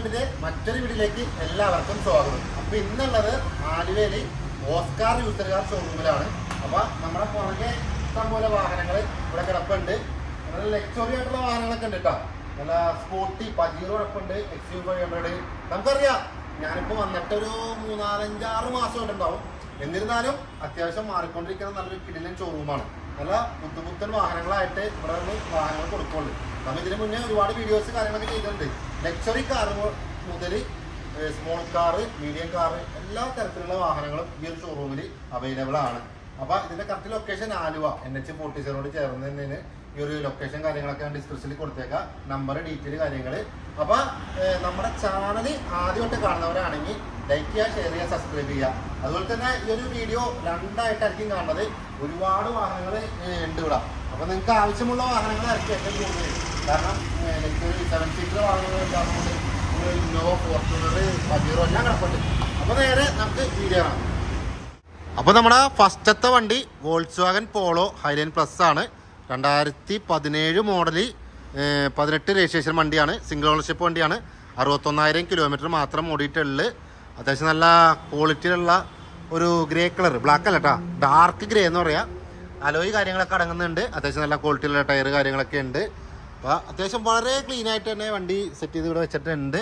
വേൾഡിന്റെ മറ്റൊരു വീഡിയോയിലേക്ക് എല്ലാവർക്കും സ്വാഗതം. അപ്പൊ ഇന്നുള്ളത് ആലുവയില് ഓസ്കാർ യൂസർകാർ ഷോറൂമിലാണ്. അപ്പൊ നമ്മുടെ പുറകെ ഇഷ്ടംപോലെ വാഹനങ്ങൾ ഇവിടെ കിടപ്പുണ്ട്. നല്ല ലക്ഷറി ആയിട്ടുള്ള വാഹനങ്ങളൊക്കെ ഉണ്ട് കേട്ടോ. നല്ല സ്പോർട്ടി പജീറോ കിടപ്പുണ്ട്, XU500. നമുക്കറിയാം, ഞാനിപ്പോ വന്നിട്ട് ഒരു 3-4-5-6 മാസം ഉണ്ടാവും. എന്നിരുന്നാലും അത്യാവശ്യം മാറിക്കൊണ്ടിരിക്കുന്ന നല്ലൊരു കിടിലൻ ഷോറൂമാണ്. നല്ല പുത്തൻ വാഹനങ്ങളായിട്ട് ഇവിടെ നിന്ന് വാഹനങ്ങൾ കൊടുക്കുള്ളൂ. നമ്മൾ ഇതിന് മുന്നേ ഒരുപാട് വീഡിയോസ് കാര്യങ്ങളൊക്കെ ചെയ്തിട്ടുണ്ട്. ലക്ഷറി കാർ മുതൽ സ്മോൾ കാറ്, മീഡിയം കാറ്, എല്ലാ തരത്തിലുള്ള വാഹനങ്ങളും ഈ ഒരു ഷോറൂമിൽ അവൈലബിൾ ആണ്. അപ്പൊ ഇതിന്റെ കറക്റ്റ് ലൊക്കേഷൻ ആലുവ NH47 ചേർന്ന് തന്നെയാണ്. ഈ ഒരു ലൊക്കേഷൻ കാര്യങ്ങളൊക്കെ ഞാൻ ഡിസ്ക്രിപ്ഷനിൽ കൊടുത്തേക്കാം, നമ്പർ, ഡീറ്റെയിൽ കാര്യങ്ങൾ. അപ്പൊ നമ്മുടെ ചാനൽ ആദ്യമായിട്ട് കാണുന്നവരാണെങ്കിൽ ലൈക്ക് ചെയ്യുക, ഷെയർ ചെയ്യുക, സബ്സ്ക്രൈബ് ചെയ്യുക. അതുപോലെ തന്നെ ഈ ഒരു വീഡിയോ രണ്ടായിട്ടായിരിക്കും കാണുന്നത്. ഒരുപാട് വാഹനങ്ങൾ ഉണ്ട് ഇവിടെ. അപ്പൊ നിങ്ങൾക്ക് ആവശ്യമുള്ള വാഹനങ്ങളായിരിക്കും ഏറ്റവും കൂടുതൽ. കാരണം ഒരു 7 സീറ്റർ വാഹനങ്ങൾ ഉണ്ടാകുന്നുണ്ട്, ഇന്നോവ, ഫോർച്യൂണർ, പജീറോ എല്ലാം കിടപ്പുണ്ട്. അപ്പൊ നേരെ നമുക്ക് വീഡിയോ കാണാം. അപ്പൊ നമ്മുടെ ഫസ്റ്റത്തെ വണ്ടി വോൾക്സ്വാഗൻ പോളോ ഹൈലൈൻ പ്ലസ് ആണ്. 2017 മോഡല്, 18 രജിസ്ട്രേഷൻ വണ്ടിയാണ്. സിംഗിൾ ഓണർഷിപ്പ് വണ്ടിയാണ്. 61,000 കിലോമീറ്റർ മാത്രം ഓടിയിട്ടുള്ളു. അത്യാവശ്യം നല്ല ക്വാളിറ്റിയിലുള്ള ഒരു ഗ്രേ കളർ, ബ്ലാക്ക് അല്ല കേട്ടോ, ഡാർക്ക് ഗ്രേ എന്ന് പറയാം. അലോയ് കാര്യങ്ങളൊക്കെ അടങ്ങുന്നുണ്ട്. അത്യാവശ്യം നല്ല ക്വാളിറ്റിയുള്ള ടയർ കാര്യങ്ങളൊക്കെ ഉണ്ട്. അപ്പോൾ അത്യാവശ്യം വളരെ ക്ലീൻ ആയിട്ട് തന്നെ വണ്ടി സെറ്റ് ചെയ്ത് ഇവിടെ വെച്ചിട്ടുണ്ട്.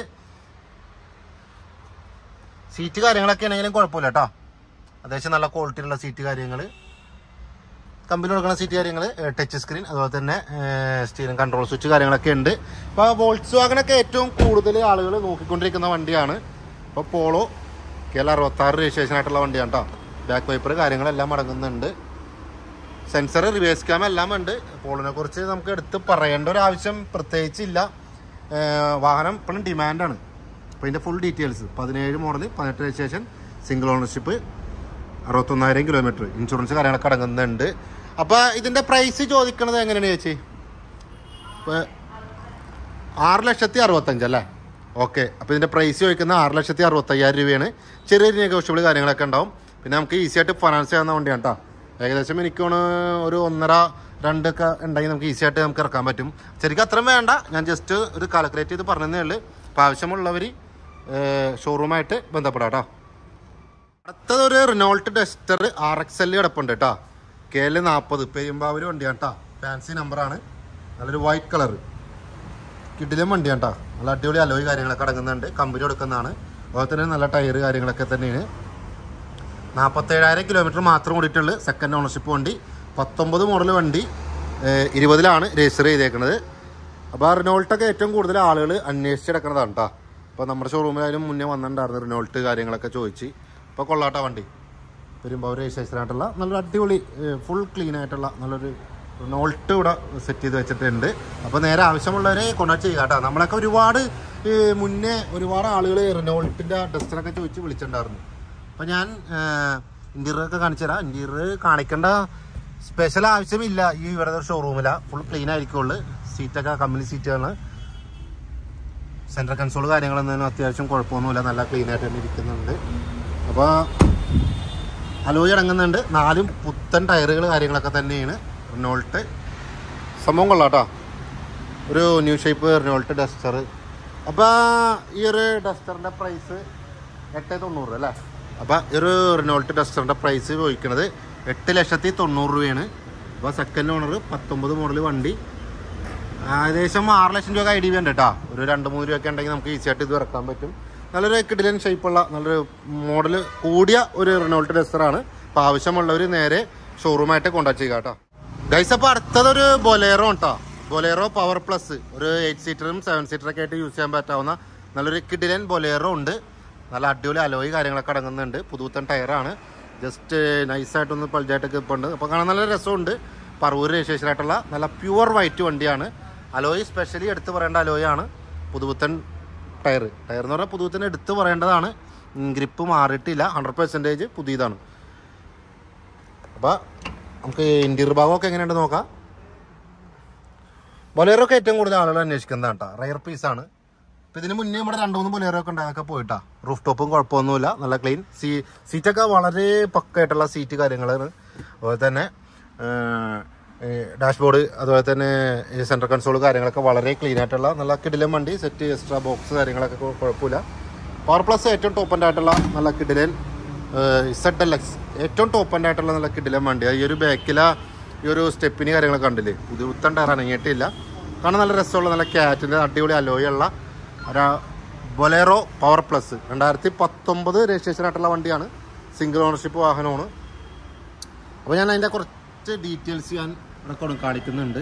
സീറ്റ് കാര്യങ്ങളൊക്കെ ആണെങ്കിലും കുഴപ്പമില്ല കേട്ടോ. അത്യാവശ്യം നല്ല ക്വാളിറ്റിയുള്ള സീറ്റ് കാര്യങ്ങൾ, കമ്പനി കൊടുക്കുന്ന സീറ്റ് കാര്യങ്ങൾ, ടച്ച് സ്ക്രീൻ, അതുപോലെ തന്നെ സ്റ്റീറിംഗ് കൺട്രോൾ സ്വിച്ച് കാര്യങ്ങളൊക്കെ ഉണ്ട്. ഇപ്പോൾ വോൾക്സ്വാഗനൊക്കെ ഏറ്റവും കൂടുതൽ ആളുകൾ നോക്കിക്കൊണ്ടിരിക്കുന്ന വണ്ടിയാണ്. ഇപ്പോൾ പോളോ KL 66 രജിസ്ട്രേഷൻ ആയിട്ടുള്ള വണ്ടിയാണ് കേട്ടോ. ബാക്ക് വൈപ്പർ കാര്യങ്ങളെല്ലാം അടങ്ങുന്നുണ്ട്. സെൻസർ, റിവേഴ്സ് ക്യാം എല്ലാം ഉണ്ട്. പോളിനെ കുറിച്ച് നമുക്ക് എടുത്ത് പറയേണ്ട ഒരു ആവശ്യം പ്രത്യേകിച്ചില്ല. വാഹനം ഇപ്പോഴും ഡിമാൻഡാണ്. അപ്പോൾ ഇതിൻ്റെ full details: 17 model, 18 registration, single ownership, 61,000 kilometre, insurance കാര്യങ്ങളൊക്കെ അടങ്ങുന്നുണ്ട്. അപ്പോൾ ഇതിൻ്റെ പ്രൈസ് ചോദിക്കണത് എങ്ങനെയാണ് ചേച്ചി? ഇപ്പോൾ 6,65,000 അല്ലേ? ഓക്കെ. അപ്പോൾ ഇതിൻ്റെ പ്രൈസ് ചോദിക്കുന്നത് 6,65,000 രൂപയാണ്. ചെറിയൊരു നെഗോഷ്യബിൾ കാര്യങ്ങളൊക്കെ ഉണ്ടാവും. പിന്നെ നമുക്ക് ഈസി ആയിട്ട് ഫൈനാൻസ് ചെയ്യാവുന്ന വണ്ടിയാണ് കേട്ടോ. ഏകദേശം എനിക്കാണ് ഒരു 1.5-2 ഒക്കെ ഉണ്ടെങ്കിൽ നമുക്ക് ഈസി ആയിട്ട് നമുക്ക് ഇറക്കാൻ പറ്റും. ശരിക്കും അത്രയും വേണ്ട, ഞാൻ ജസ്റ്റ് ഒരു കാൽക്കുലേറ്റ് ചെയ്ത് പറഞ്ഞതേ ഉള്ളൂ. അപ്പോൾ ആവശ്യമുള്ളവർ ഷോറൂമായിട്ട് ബന്ധപ്പെടാം കേട്ടോ. അടുത്തതൊരു റിനോൾട്ട് ഡസ്റ്റർ RXL കിടപ്പുണ്ട് കേട്ടോ. KL 40 പെരുമ്പാവൂർ വണ്ടിയാണ് കേട്ടോ. ഫാൻസി നമ്പറാണ്. നല്ലൊരു വൈറ്റ് കളർ കിടിലൻ വണ്ടിയാണ് കേട്ടോ. നല്ല അടിപൊളി അലോയ് കാര്യങ്ങളൊക്കെ അടങ്ങുന്നുണ്ട്. കമ്പനി കൊടുക്കുന്നതാണ്. അതുപോലെ തന്നെ നല്ല ടയർ കാര്യങ്ങളൊക്കെ തന്നെയാണ്. 47,000 കിലോമീറ്റർ മാത്രം ഓടിയിട്ടുള്ളൂ. സെക്കൻഡ് ഓണർഷിപ്പ് വണ്ടി. 19 മോഡൽ വണ്ടി. 20-ലാണ് രജിസ്റ്റർ ചെയ്തേക്കുന്നത്. അപ്പോൾ റിനോൾട്ടൊക്കെ ഏറ്റവും കൂടുതൽ ആളുകൾ അന്വേഷിച്ച് കിടക്കുന്നതാണ് കേട്ടോ. അപ്പോൾ നമ്മുടെ ഷോറൂമിലായാലും മുന്നേ വന്നിട്ടുണ്ടായിരുന്നു റിനോൾട്ട് കാര്യങ്ങളൊക്കെ ചോദിച്ച്. ഇപ്പോൾ കൊള്ളാട്ട വണ്ടി, പെരുമ്പാവൂർ രജിസ്ട്രേഷൻ ആയിട്ടുള്ള നല്ലൊരു അടിപൊളി ഫുൾ ക്ലീൻ ആയിട്ടുള്ള നല്ലൊരു റിനോൾട്ട് ഇവിടെ സെറ്റ് ചെയ്ത് വെച്ചിട്ടുണ്ട്. അപ്പോൾ നേരെ ആവശ്യമുള്ളവരെ കോൺടാക്ട് ചെയ്യുക കേട്ടോ. നമ്മളൊക്കെ ഒരുപാട് മുന്നേ ഒരുപാട് ആളുകൾ റിനോൾട്ടിൻ്റെ ഡസ്റ്ററൊക്കെ ചോദിച്ച് വിളിച്ചിട്ടുണ്ടായിരുന്നു. അപ്പോൾ ഞാൻ ഇൻറ്റീരിയറൊക്കെ കാണിച്ചു തരാം. ഇൻറ്റീരിയർ കാണിക്കേണ്ട സ്പെഷ്യൽ ആവശ്യമില്ല. ഈ ഇവിടുത്തെ ഷോറൂമിലാണ് ഫുൾ ക്ലീൻ ആയിരിക്കുള്ളൂ. സീറ്റൊക്കെ കമ്പനി സീറ്റാണ്. സെൻട്രൽ കൺസോൾ കാര്യങ്ങളൊന്നും അത്യാവശ്യം കുഴപ്പമൊന്നുമില്ല, നല്ല ക്ലീൻ ആയിട്ട് തന്നെ ഇരിക്കുന്നുണ്ട്. അപ്പോൾ അലോയ് അടങ്ങുന്നുണ്ട്. 4 പുത്തൻ ടയറുകൾ കാര്യങ്ങളൊക്കെ തന്നെയാണ്. റിനോൾട്ട് സംഭവം കൊള്ളാം കേട്ടോ. ഒരു ന്യൂ ഷേപ്പ് റിനോൾട്ട് ഡസ്റ്റർ. അപ്പോൾ ഈ ഒരു ഡസ്റ്ററിൻ്റെ പ്രൈസ് 890 അല്ലേ? അപ്പോൾ ഈ ഒരു റിനോൾട്ട് ഡസ്റ്ററിൻ്റെ പ്രൈസ് ചോദിക്കുന്നത് 8,90,000 രൂപയാണ്. അപ്പോൾ സെക്കൻഡ് ഓണർ, 19 മോഡൽ വണ്ടി. ഏകദേശം 6 ലക്ഷം രൂപ ID ഉണ്ട് കേട്ടോ. ഒരു 2-3 രൂപയൊക്കെ ഉണ്ടെങ്കിൽ നമുക്ക് ഈസി ആയിട്ട് ഇത് ഇറക്കാൻ പറ്റും. നല്ലൊരു കിടിലൻ ഷേപ്പുള്ള നല്ലൊരു മോഡൽ കൂടിയ ഒരു റിനോൾട്ട് ഡസ്റ്ററാണ്. അപ്പോൾ ആവശ്യമുള്ളവർ നേരെ ഷോറൂമായിട്ട് കോൺടാക്ട് ചെയ്യുക കേട്ടോ. ഗൈസ്, അപ്പോൾ അടുത്തതൊരു ബൊലേറോ കേട്ടോ. Bolero power plus. ഒരു 8 സീറ്ററും 7 സീറ്ററൊക്കെ ആയിട്ട് യൂസ് ചെയ്യാൻ പറ്റാവുന്ന നല്ലൊരു കിടിലൻ ബൊലേറോ ഉണ്ട്. നല്ല അടിപൊളി അലോയ് കാര്യങ്ങളൊക്കെ അടങ്ങുന്നുണ്ട്. പുതുത്തൻ ടയറാണ്. ജസ്റ്റ് നൈസായിട്ടൊന്ന് പൾജായിട്ടൊക്കെ ഇപ്പോൾ ഉണ്ട്. അപ്പോൾ കാണാൻ നല്ല രസമുണ്ട്. പറവൂർ രജിസ്ട്രേഷൻ ആയിട്ടുള്ള നല്ല പ്യുവർ വൈറ്റ് വണ്ടിയാണ്. അലോയ് സ്പെഷ്യലി എടുത്ത് പറയേണ്ട അലോയാണ്. പുതുപുത്തൻ ടയർ എന്ന് പറഞ്ഞാൽ പുതുപുത്തൻ എടുത്ത് പറയേണ്ടതാണ്. ഗ്രിപ്പ് മാറിയിട്ടില്ല, 100% പുതിയതാണ്. അപ്പോൾ നമുക്ക് ഇൻറ്റീരിയർ ഭാഗമൊക്കെ എങ്ങനെയുണ്ട് നോക്കാം. ബൊലേറോ ഒക്കെ ഏറ്റവും കൂടുതൽ ആളുകൾ അന്വേഷിക്കുന്നതാണ് കേട്ടോ. റയർ പീസാണ്. അപ്പോൾ ഇതിന് മുന്നേ ഇവിടെ 2-3 ബൊലേറോ ഒക്കെ ഉണ്ടായൊക്കെ പോയിട്ടാ. റൂഫ് ടോപ്പും കുഴപ്പമൊന്നുമില്ല, നല്ല ക്ലീൻ. സീറ്റൊക്കെ വളരെ പക്കായിട്ടുള്ള സീറ്റ് കാര്യങ്ങളാണ്. അതുപോലെ തന്നെ ഡാഷ്ബോർഡ് അതുപോലെ തന്നെ സെൻട്രൽ കൺസോൾ കാര്യങ്ങളൊക്കെ വളരെ ക്ലീൻ ആയിട്ടുള്ള നല്ല കിടിലൻ വണ്ടി. സെറ്റ് എക്സ്ട്രാ ബോക്സ് കാര്യങ്ങളൊക്കെ കുഴപ്പമില്ല. പവർ പ്ലസ് ഏറ്റവും ടോപ്പ് എൻഡ് ആയിട്ടുള്ള നല്ല കിടിലൻ USEDLX ഏറ്റവും ടോപ്പ് എൻഡ് ആയിട്ടുള്ള നല്ല കിടിലൻ വണ്ടി. ഈ ഒരു ബാക്കിലെ ഈ ഒരു സ്റ്റെപ്പിന് കാര്യങ്ങളൊക്കെ കണ്ടില്ലേ, ഇത് ഉത്തൻ ടയർ അനങ്ങിയിട്ടില്ല. കാരണം നല്ല രസമുള്ള നല്ല ക്യാറ്റിൻ്റെ അടിപൊളി അലോയുള്ള ഒരു ബൊലേറോ പവർ പ്ലസ് 2019 രജിസ്ട്രേഷൻ ആയിട്ടുള്ള വണ്ടിയാണ്. സിംഗിൾ ഓണർഷിപ്പ് വാഹനമാണ്. അപ്പോൾ ഞാൻ അതിൻ്റെ കുറച്ച് ഡീറ്റെയിൽസ് ഞാൻ റെക്കോർഡ് കാണിക്കുന്നുണ്ട്.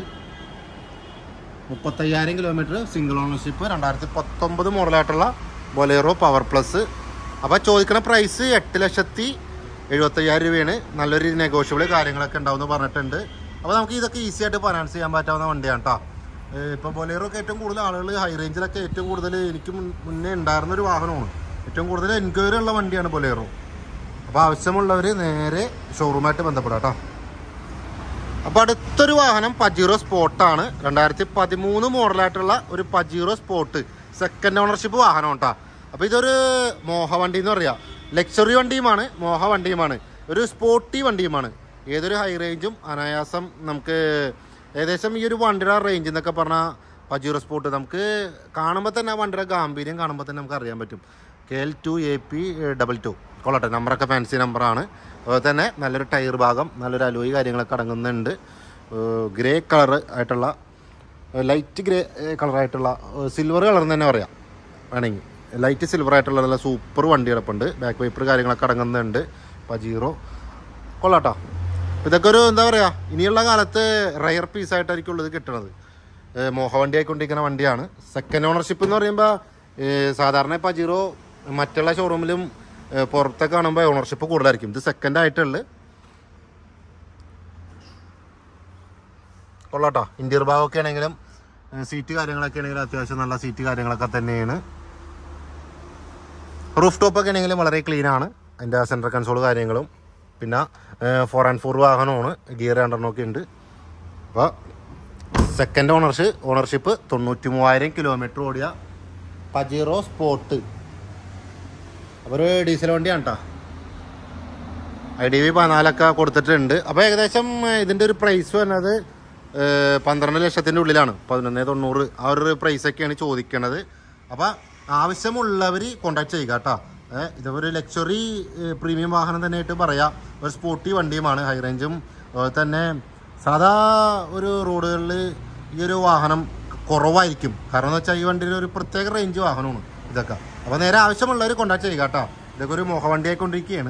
35,000 കിലോമീറ്റർ സിംഗിൾ ഓണർഷിപ്പ് 2019 മോഡലായിട്ടുള്ള ബൊലേറോ പവർ പ്ലസ്. അപ്പോൾ ചോദിക്കുന്ന പ്രൈസ് 8,70,75,000 രൂപയാണ്. നല്ലൊരു നെഗോഷ്യബിൾ കാര്യങ്ങളൊക്കെ ഉണ്ടാവുമെന്ന് പറഞ്ഞിട്ടുണ്ട്. അപ്പോൾ നമുക്ക് ഇതൊക്കെ ഈസി ആയിട്ട് ഫൈനാൻസ് ചെയ്യാൻ പറ്റാവുന്ന വണ്ടിയാണ് കേട്ടോ. ഇപ്പോൾ ബൊലേറോ ഒക്കെ ഏറ്റവും കൂടുതൽ ആളുകൾ ഹൈ റേഞ്ചിലൊക്കെ ഏറ്റവും കൂടുതൽ എനിക്ക് മുന്നേ ഉണ്ടായിരുന്നൊരു വാഹനമാണ്. ഏറ്റവും കൂടുതൽ എൻക്വയറി ഉള്ള വണ്ടിയാണ് ബൊലേറോ. അപ്പോൾ ആവശ്യമുള്ളവർ നേരെ ഷോറൂമായിട്ട് ബന്ധപ്പെടാം കേട്ടോ. അപ്പോൾ അടുത്തൊരു വാഹനം പജീറോ സ്പോർട്ടാണ്. 2013 മോഡലായിട്ടുള്ള ഒരു പജീറോ സ്പോർട്ട് സെക്കൻഡ് ഓണർഷിപ്പ് വാഹനം കേട്ടോ. അപ്പോൾ ഇതൊരു മോഹ വണ്ടി എന്ന് പറയാം. ലക്ഷറി വണ്ടിയുമാണ്, മോഹ വണ്ടിയുമാണ്, ഒരു സ്പോർട്ടി വണ്ടിയുമാണ്. ഏതൊരു ഹൈ റേഞ്ചും അനായാസം നമുക്ക് ഏകദേശം ഈ ഒരു വണ്ടിയുടെ റേഞ്ച് എന്നൊക്കെ പറഞ്ഞാൽ പജീറോ സ്പോർട്ട് നമുക്ക് കാണുമ്പോൾ തന്നെ ആ വണ്ടിയുടെ ഗാംഭീര്യം കാണുമ്പോൾ തന്നെ നമുക്ക് അറിയാൻ പറ്റും. KL2 AP22 കൊള്ളട്ടെ, നമ്പറൊക്കെ ഫാൻസി നമ്പറാണ്. അതുപോലെ തന്നെ നല്ലൊരു ടയർ ഭാഗം, നല്ലൊരു അലോയി കാര്യങ്ങളൊക്കെ അടങ്ങുന്നുണ്ട്. ഗ്രേ കളർ ആയിട്ടുള്ള ലൈറ്റ് ഗ്രേ കളറായിട്ടുള്ള സിൽവർ കളർ എന്ന് തന്നെ പറയാം വേണമെങ്കിൽ. ലൈറ്റ് സിൽവർ ആയിട്ടുള്ള നല്ല സൂപ്പർ വണ്ടി കിടപ്പുണ്ട്. ബാക്ക് വൈപ്പർ കാര്യങ്ങളൊക്കെ അടങ്ങുന്നുണ്ട്. പജീറോ കൊള്ളാട്ടോ. ഇതൊക്കെ ഒരു എന്താ പറയുക, ഇനിയുള്ള കാലത്ത് റയർ പീസായിട്ടായിരിക്കും ഉള്ളത് കിട്ടുന്നത്. മോഹ വണ്ടി ആയിക്കൊണ്ടിരിക്കുന്ന വണ്ടിയാണ്. സെക്കൻഡ് ഓണർഷിപ്പ് എന്ന് പറയുമ്പോൾ സാധാരണ പജീറോ മറ്റുള്ള ഷോറൂമിലും പുറത്തൊക്കെ കാണുമ്പോൾ ഓണർഷിപ്പ് കൂടുതലായിരിക്കും. ഇത് സെക്കൻഡ് ആയിട്ടുള്ളത് കൊള്ളാട്ടോ. ഇൻറ്റീരിയർ ഭാഗമൊക്കെ ആണെങ്കിലും സീറ്റ് കാര്യങ്ങളൊക്കെ ആണെങ്കിലും അത്യാവശ്യം നല്ല സീറ്റ് കാര്യങ്ങളൊക്കെ തന്നെയാണ്. റൂഫ് ടോപ്പൊക്കെ ആണെങ്കിലും വളരെ ക്ലീനാണ്. അതിൻ്റെ സെൻട്രൽ കൺസോൾ കാര്യങ്ങളും പിന്നെ 4x4 വാഹനമാണ്. ഗിയർ 2 ഉണ്ട്. അപ്പോൾ സെക്കൻഡ് ഓണർഷിപ്പ് 93,000 കിലോമീറ്റർ ഓടിയ പജീറോ സ്പോർട്ട്. അപ്പോൾ ഒരു ഡീസൽ വണ്ടിയാണ് കേട്ടോ. IDV 14 കൊടുത്തിട്ടുണ്ട്. അപ്പോൾ ഏകദേശം ഇതിൻ്റെ ഒരു പ്രൈസ് വരുന്നത് 12 ലക്ഷത്തിൻ്റെ ഉള്ളിലാണ്. 11,90,000 ആ ഒരു പ്രൈസൊക്കെയാണ് ചോദിക്കണത്. അപ്പോൾ ആവശ്യമുള്ളവർ കോൺടാക്ട് ചെയ്യുക കേട്ടോ. ഇതൊരു ലക്ഷറി പ്രീമിയം വാഹനം തന്നെയായിട്ട് പറയാം. ഒരു സ്പോർട്ടി വണ്ടിയുമാണ്. ഹൈ റേഞ്ചും അതുപോലെ തന്നെ സാധാ ഒരു റോഡുകളിൽ ഈ ഒരു വാഹനം കുറവായിരിക്കും. കാരണം എന്ന് വെച്ചാൽ ഈ വണ്ടിയിൽ ഒരു പ്രത്യേക റേഞ്ച് വാഹനമാണ് ഇതൊക്കെ. അപ്പോൾ നേരെ ആവശ്യമുള്ളവർ കോൺടാക്ട് ചെയ്യുക കേട്ടോ. ഇതൊക്കെ ഒരു മോഹ വണ്ടിയായിക്കൊണ്ടിരിക്കുകയാണ്.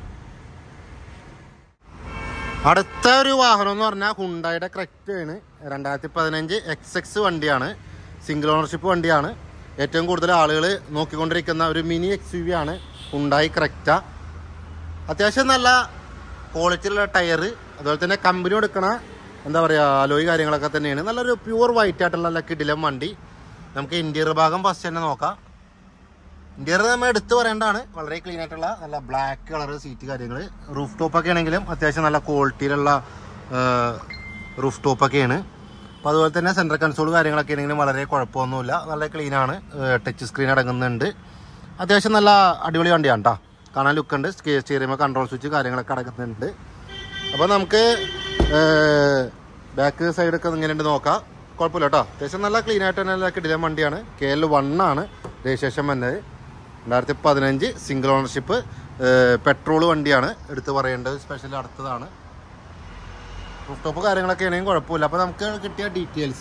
അടുത്ത ഒരു വാഹനം എന്ന് പറഞ്ഞാൽ ഹുണ്ടായുടെ ക്രെറ്റയാണ്. 2015 XX വണ്ടിയാണ്. സിംഗിൾ ഓണർഷിപ്പ് വണ്ടിയാണ്. ഏറ്റവും കൂടുതൽ ആളുകൾ നോക്കിക്കൊണ്ടിരിക്കുന്ന ഒരു മിനി XUV ആണ് ഹുണ്ടായി ക്രെറ്റ. അത്യാവശ്യം നല്ല ക്വാളിറ്റിയുള്ള ടയർ, അതുപോലെ തന്നെ കമ്പനി കൊടുക്കണ എന്താ പറയുക അലോയി കാര്യങ്ങളൊക്കെ തന്നെയാണ്. നല്ലൊരു പ്യൂർ വൈറ്റ് ആയിട്ടുള്ള നല്ല കിടിലം വണ്ടി. നമുക്ക് ഇൻറ്റീരിയർ ഭാഗം ഫസ്റ്റ് തന്നെ നോക്കാം. ഇൻറ്റീരിയർ നമ്മൾ എടുത്ത് പറയേണ്ടതാണ്. വളരെ ക്ലീൻ ആയിട്ടുള്ള നല്ല ബ്ലാക്ക് കളർ സീറ്റ് കാര്യങ്ങൾ. റൂഫ് ടോപ്പൊക്കെ ആണെങ്കിലും അത്യാവശ്യം നല്ല ക്വാളിറ്റിയിലുള്ള റൂഫ് ടോപ്പൊക്കെയാണ്. അപ്പോൾ അതുപോലെ തന്നെ സെൻട്രൽ കൺസോൾ കാര്യങ്ങളൊക്കെ ആണെങ്കിലും വളരെ കുഴപ്പമൊന്നുമില്ല. നല്ല ക്ലീനാണ്. Touch screen അടങ്ങുന്നുണ്ട്. അത്യാവശ്യം നല്ല അടിപൊളി വണ്ടിയാണ് കേട്ടോ. കാണാൻ ലുക്കുണ്ട്. സ്റ്റിയറിംഗ് കൺട്രോൾ സ്വിച്ച് കാര്യങ്ങളൊക്കെ അടങ്ങുന്നുണ്ട്. അപ്പോൾ നമുക്ക് ബാക്ക് സൈഡൊക്കെ ഇങ്ങനെയുണ്ട് നോക്കാം. കുഴപ്പമില്ല കേട്ടോ. അത്യാവശ്യം നല്ല ക്ലീൻ ആയിട്ട് തന്നെ നല്ല കിടിലൻ വണ്ടിയാണ്. KL1 ആണ് രജിസ്ട്രേഷൻ വന്നത്. 2015 സിംഗിൾ ഓണർഷിപ്പ് പെട്രോൾ വണ്ടിയാണ്. എടുത്ത് പറയേണ്ടത് സ്പെഷ്യൽ അടുത്തതാണ്. റൂഫ് ടോപ്പ് കാര്യങ്ങളൊക്കെ ആണെങ്കിൽ കുഴപ്പമില്ല. അപ്പോൾ നമുക്ക് കിട്ടിയ ഡീറ്റെയിൽസ്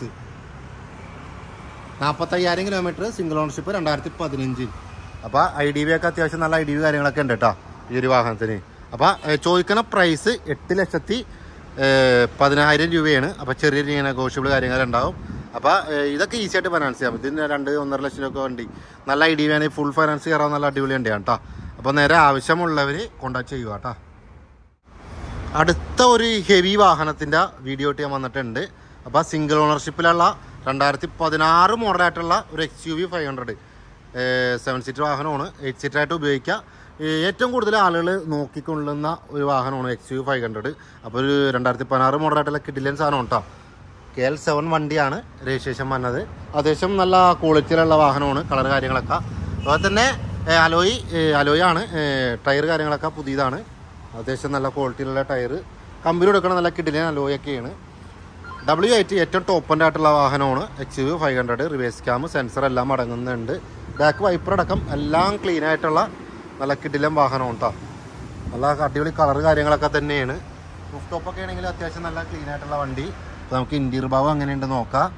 45,000 കിലോമീറ്റർ സിംഗിൾ ഓണർഷിപ്പ് 2015. അപ്പോൾ IDV ഒക്കെ അത്യാവശ്യം നല്ല IDV കാര്യങ്ങളൊക്കെ ഉണ്ട് കേട്ടോ ഈ ഒരു വാഹനത്തിന്. അപ്പോൾ ചോദിക്കുന്ന പ്രൈസ് 8,10,000 രൂപയാണ്. അപ്പോൾ ചെറിയ നെഗോഷ്യബിൾ കാര്യങ്ങളുണ്ടാവും. അപ്പോൾ ഇതൊക്കെ ഈസി ആയിട്ട് ഫൈനാൻസ് ചെയ്യാം. ഇതിന് 2-1.5 ലക്ഷം രൂപ വണ്ടി നല്ല IDV ആണെങ്കിൽ ഫുൾ ഫൈനാൻസ് കയറാൻ നല്ല അടിപൊളി വണ്ടിയാണ് കേട്ടോ. അപ്പോൾ നേരെ ആവശ്യമുള്ളവർ കോൺടാക്ട് ചെയ്യുക കേട്ടോ. അടുത്ത ഒരു ഹെവി വാഹനത്തിൻ്റെ വീഡിയോ ഞാൻ വന്നിട്ടുണ്ട്. അപ്പോൾ സിംഗിൾ ഓണർഷിപ്പിലുള്ള 2016 മോഡലായിട്ടുള്ള ഒരു XUV 500 7 സീറ്റർ വാഹനമാണ്. 8 സീറ്ററായിട്ട് ഉപയോഗിക്കുക. ഏറ്റവും കൂടുതൽ ആളുകൾ നോക്കിക്കൊള്ളുന്ന ഒരു വാഹനമാണ് XUV 500. അപ്പോൾ ഒരു 2016 മോഡലായിട്ടുള്ള കിടിലൻ സാധനം കേട്ടോ. KL7 വണ്ടിയാണ് രജിസ്ട്രേഷൻ വന്നത്. അത്യാവശ്യം നല്ല ക്വാളിറ്റിയിലുള്ള വാഹനമാണ്. കളർ കാര്യങ്ങളൊക്കെ അതുപോലെ തന്നെ അലോയ് ആണ്. ടയർ കാര്യങ്ങളൊക്കെ പുതിയതാണ്. അത്യാവശ്യം നല്ല ക്വാളിറ്റിയിലുള്ള ടയർ. കമ്പനി കൊടുക്കണം നല്ല കിടിലൻ അലോയൊക്കെയാണ്. W8 ഏറ്റവും ടോപ്പ് എൻഡ് ആയിട്ടുള്ള വാഹനമാണ്. XUV 500 റിവേഴ്സ് ക്യാം സെൻസർ എല്ലാം അടങ്ങുന്നുണ്ട്. ബാക്ക് വൈപ്പർ അടക്കം എല്ലാം ക്ലീൻ ആയിട്ടുള്ള നല്ല കിടിലം വാഹനമാണ് കേട്ടോ. നല്ല അടിപൊളി കളർ കാര്യങ്ങളൊക്കെ തന്നെയാണ്. റൂഫ് ടോപ്പൊക്കെ ആണെങ്കിൽ അത്യാവശ്യം നല്ല ക്ലീൻ ആയിട്ടുള്ള വണ്ടി. അപ്പോൾ നമുക്ക് ഇൻറ്റീരിയർ ഭാഗം എങ്ങനെയുണ്ട് നോക്കാം.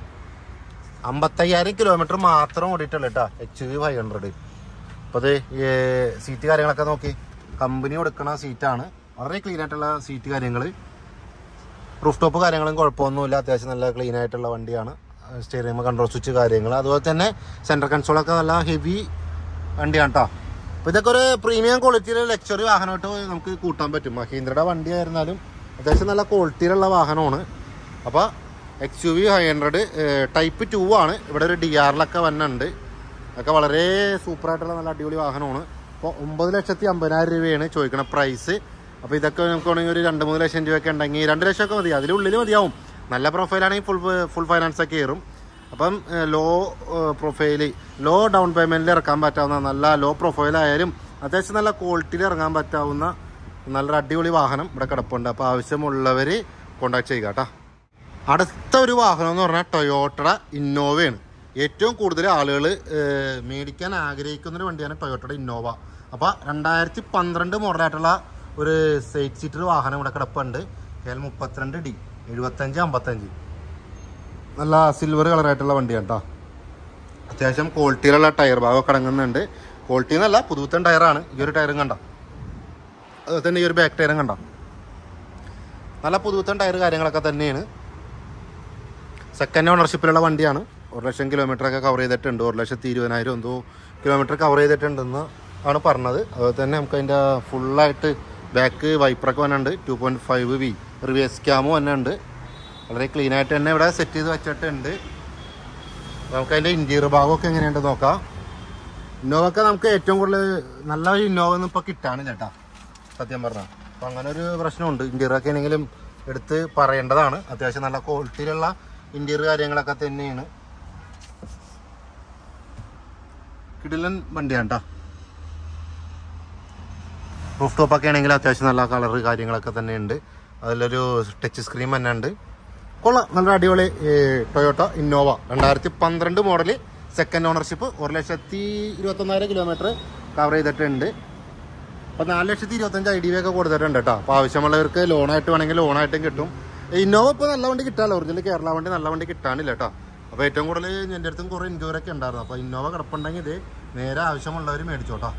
55,000 കിലോമീറ്റർ മാത്രം ഓടിയിട്ടുള്ളൂ കേട്ടോ XUV 500. അപ്പോൾ അത് സീറ്റ് കാര്യങ്ങളൊക്കെ നോക്കി, കമ്പനി കൊടുക്കുന്ന സീറ്റാണ്. വളരെ ക്ലീൻ ആയിട്ടുള്ള സീറ്റ് കാര്യങ്ങൾ. റൂഫ് ടോപ്പ് കാര്യങ്ങളും കുഴപ്പമൊന്നുമില്ല. അത്യാവശ്യം നല്ല ക്ലീൻ ആയിട്ടുള്ള വണ്ടിയാണ്. സ്റ്റിയറിംഗ് കൺട്രോൾ സ്വിച്ച് കാര്യങ്ങൾ, അതുപോലെ തന്നെ സെൻട്രൽ കൺസോളൊക്കെ നല്ല ഹെവി വണ്ടിയാണ് കേട്ടോ. അപ്പോൾ ഇതൊക്കെ ഒരു പ്രീമിയം ക്വാളിറ്റിയിലെ ലക്ഷറി വാഹനമായിട്ട് നമുക്ക് കൂട്ടാൻ പറ്റും. മഹീന്ദ്രയുടെ വണ്ടി ആയിരുന്നാലും അത്യാവശ്യം നല്ല ക്വാളിറ്റിയിലുള്ള വാഹനമാണ്. അപ്പോൾ XUV 500 ടൈപ്പ് 2 ആണ്. ഇവിടെ ഒരു DRലൊക്കെ വന്നുണ്ട്. അതൊക്കെ വളരെ സൂപ്പറായിട്ടുള്ള നല്ല അടിപൊളി വാഹനമാണ്. അപ്പോൾ 9,50,000 രൂപയാണ് ചോദിക്കുന്ന പ്രൈസ്. അപ്പോൾ ഇതൊക്കെ നമുക്ക് വേണമെങ്കിൽ ഒരു 2-3 ലക്ഷം രൂപയൊക്കെ ഉണ്ടെങ്കിൽ 2 ലക്ഷമൊക്കെ മതി, അതിനുള്ളിൽ മതിയാവും. നല്ല പ്രൊഫൈലാണെങ്കിൽ ഫുൾ ഫൈനാൻസൊക്കെ കയറും. അപ്പം ലോ പ്രൊഫൈല് ലോ ഡൗൺ പേയ്മെൻറ്റിൽ ഇറക്കാൻ പറ്റാവുന്ന നല്ല ലോ പ്രൊഫൈലായാലും അത്യാവശ്യം നല്ല ക്വാളിറ്റിയിൽ ഇറങ്ങാൻ പറ്റാവുന്ന നല്ലൊരു അടിപൊളി വാഹനം ഇവിടെ കിടപ്പുണ്ട്. അപ്പോൾ ആവശ്യമുള്ളവർ കോൺടാക്ട് ചെയ്യുക കേട്ടോ. അടുത്ത ഒരു വാഹനം എന്ന് പറഞ്ഞാൽ ടൊയോട്ടയുടെ ഇന്നോവയാണ്. ഏറ്റവും കൂടുതൽ ആളുകൾ മേടിക്കാൻ ആഗ്രഹിക്കുന്നൊരു വണ്ടിയാണ് ടൊയോട്ടയുടെ ഇന്നോവ. അപ്പോൾ 2012 മോഡലായിട്ടുള്ള ഒരു 8 സീറ്റർ വാഹനം ഇവിടെ കിടപ്പുണ്ട്. KL32D 7555 നല്ല സിൽവർ കളറായിട്ടുള്ള വണ്ടിയാണ് കേട്ടോ. അത്യാവശ്യം ക്വാളിറ്റിയിലുള്ള ടയർ ഭാഗമൊക്കെ അടങ്ങുന്നുണ്ട്. ക്വാളിറ്റി എന്നല്ല, പുതുത്തൻ ടയറാണ്. ഈ ഒരു ടയറും കണ്ട, അതുപോലെ തന്നെ ഈ ഒരു ബാക്ക് ടയറും കണ്ട, നല്ല പുതുത്തൻ ടയർ കാര്യങ്ങളൊക്കെ തന്നെയാണ്. സെക്കൻഡ് ഓണർഷിപ്പിലുള്ള വണ്ടിയാണ്. 1,00,000 കിലോമീറ്ററൊക്കെ കവർ ചെയ്തിട്ടുണ്ട്. 1,20,000 എന്തോ കിലോമീറ്റർ കവർ ചെയ്തിട്ടുണ്ടെന്ന് ആണ് പറഞ്ഞത്. അതുപോലെ തന്നെ നമുക്ക് അതിൻ്റെ ഫുള്ളായിട്ട് ബാക്ക് വൈപ്പറൊക്കെ വന്നുണ്ട്. 2.5V റിവേഴ്സ് ക്യാമും തന്നെ ഉണ്ട്. വളരെ ക്ലീൻ ആയിട്ട് തന്നെ ഇവിടെ സെറ്റ് ചെയ്ത് വെച്ചിട്ടുണ്ട്. നമുക്ക് അതിൻ്റെ ഇൻറ്റീരിയർ ഭാഗമൊക്കെ എങ്ങനെയുണ്ട് നോക്കാം. ഇന്നോവൊക്കെ നമുക്ക് ഏറ്റവും കൂടുതൽ നല്ല ഒരു ഇന്നോവ ഒന്നും ഇപ്പോൾ കിട്ടാനില്ല ചേട്ടാ, സത്യം പറഞ്ഞാൽ. അപ്പം അങ്ങനെ ഒരു പ്രശ്നമുണ്ട്. ഇൻറ്റീരിയറൊക്കെ ആണെങ്കിലും എടുത്ത് പറയേണ്ടതാണ്. അത്യാവശ്യം നല്ല ക്വാളിറ്റിയിലുള്ള ഇൻറ്റീരിയർ കാര്യങ്ങളൊക്കെ തന്നെയാണ്. കിടിലൻ വണ്ടിയാണ് കേട്ടോ. റൂഫ് ടോപ്പൊക്കെ ആണെങ്കിൽ അത്യാവശ്യം നല്ല കളർ കാര്യങ്ങളൊക്കെ തന്നെ ഉണ്ട്. അതിലൊരു ടച്ച് സ്ക്രീൻ തന്നെ ഉണ്ട്. കൊള്ളാം, നല്ല അടിപൊളി Toyota Innova 2012 model, second ownership, 1,21,000 kilometre cover ചെയ്തിട്ടുണ്ട്. അപ്പോൾ 4,25,000 IDV ഒക്കെ കൊടുത്തിട്ടുണ്ട് കേട്ടോ. അപ്പോൾ ആവശ്യമുള്ളവർക്ക് ലോണായിട്ട് വേണമെങ്കിൽ ലോണായിട്ടും കിട്ടും. ഇന്നോവ ഇപ്പോൾ നല്ല വണ്ടി കിട്ടാമല്ലോ, ഒറിജിനൽ കേരള വണ്ടി നല്ല വണ്ടി കിട്ടാനില്ല കേട്ടോ. അപ്പോൾ ഏറ്റവും കൂടുതൽ എൻ്റെ അടുത്തും കുറേ ഇൻക്വയറിയൊക്കെ ഉണ്ടായിരുന്നു. അപ്പോൾ ഇന്നോവ കിടപ്പുണ്ടെങ്കിൽ ഇത് നേരെ ആവശ്യമുള്ളവർ മേടിച്ചോട്ടോ.